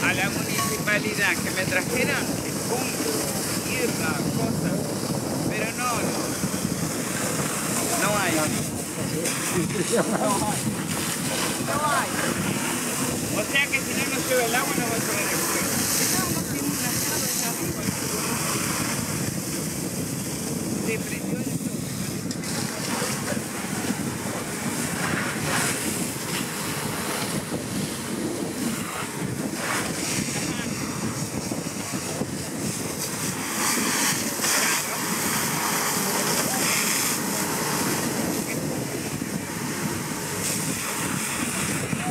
a la municipalidad que me trajeran punto, tierra, cosas, pero no hay. No hay. O sea que si no nos lleva el agua no va a poner el fuego. No, no tiene una llave allá arriba. Se prendió.